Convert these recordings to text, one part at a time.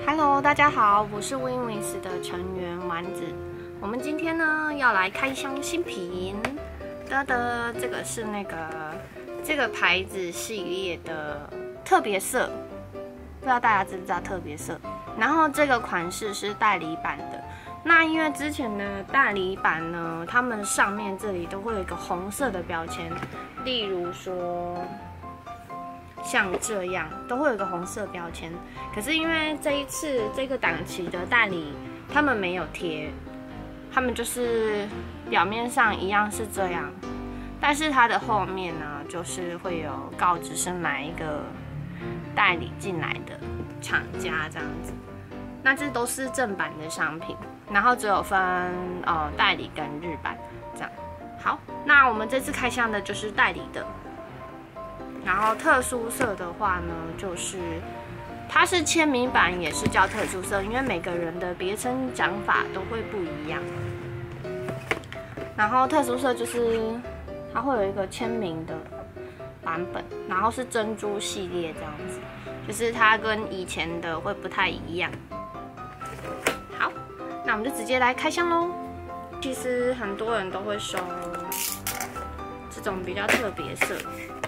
Hello， 大家好，我是 Winwins 的成员丸子。我们今天呢要来开箱新品，这个是这个牌子系列的特别色，不知道大家知不知道特别色？然后这个款式是代理版的。那因为之前的代理版呢，他们上面这里都会有一个红色的标签，例如说像这样都会有一个红色标签。可是因为这一次这个档期的代理他们没有贴，他们就是表面上一样是这样，但是它的后面呢就是会有告知是哪一个代理进来的厂家这样子。那这都是正版的商品，然后只有分代理跟日版这样。好，那我们这次开箱的就是代理的。然后特殊色的话呢，就是它是签名版，也是叫特殊色，因为每个人的别称讲法都会不一样。然后特殊色就是它会有一个签名的版本，然后是珍珠系列这样子，就是它跟以前的会不太一样。好，那我们就直接来开箱咯。其实很多人都会收这种比较特别色。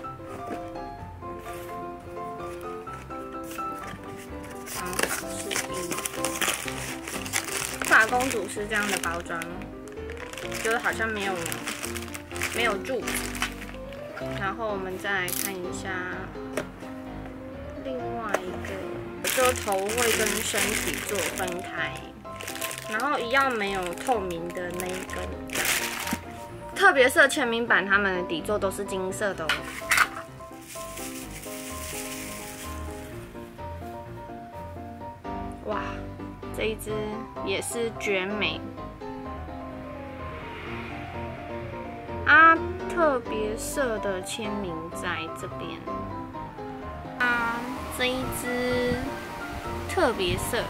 法公主是这样的包装，就是好像没有柱子。然后我们再来看一下另外一个，就头会跟身体做分开，然后一样没有透明的那一根。特别色签名版，他们的底座都是金色的哦。哇，这一支也是绝美啊！特别色的签名在这边啊，这一支特别色，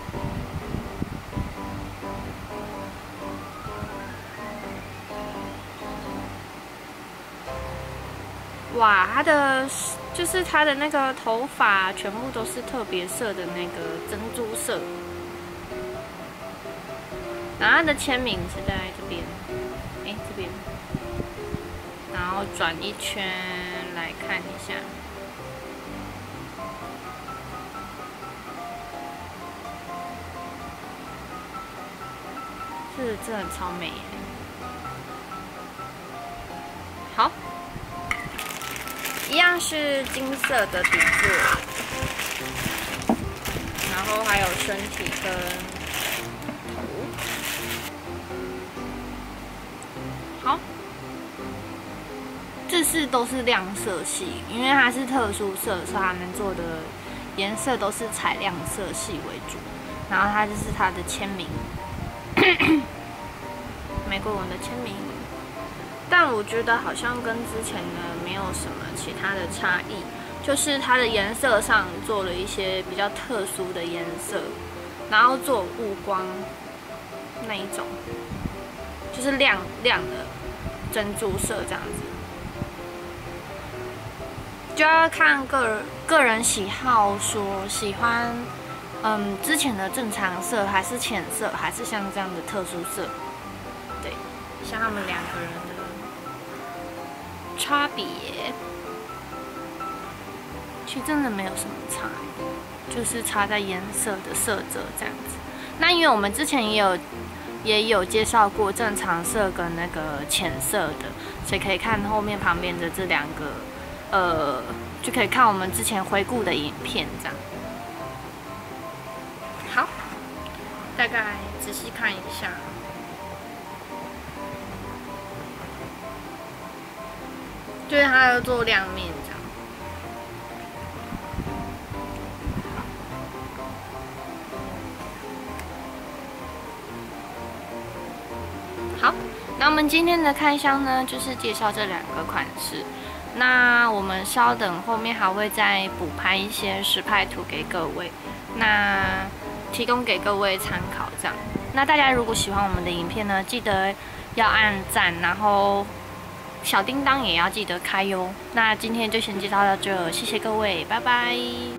哇，它的就是它的那个头发全部都是特别色的那个珍珠色，然后它的签名是在这边，这边，然后转一圈来看一下，这真的超美耶！好。一样是金色的底座，然后还有身体跟头。好，这是都是亮色系，因为它是特殊色，所以他们做的颜色都是采亮色系为主。然后它就是它的签名，玫瑰纹的签名。但我觉得好像跟之前的没有什么其他的差异，就是它的颜色上做了一些比较特殊的颜色，然后做雾光那一种，就是亮亮的珍珠色这样子，就要看个人喜好，说喜欢之前的正常色，还是浅色，还是像这样的特殊色，对，像他们两个人的差别，其实真的没有什么差，就是差在颜色的色泽这样子。那因为我们之前也有介绍过正常色跟那个浅色的，所以可以看后面旁边的这两个，就可以看我们之前回顾的影片这样。好，大概仔细看一下。就是它要做亮面这样。好，那我们今天的开箱呢，就是介绍这两个款式。那我们稍等，后面还会再补拍一些实拍图给各位，那提供给各位参考这样。那大家如果喜欢我们的影片呢，记得要按赞，然后小叮当也要记得开哟。那今天就先介绍到这，谢谢各位，拜拜。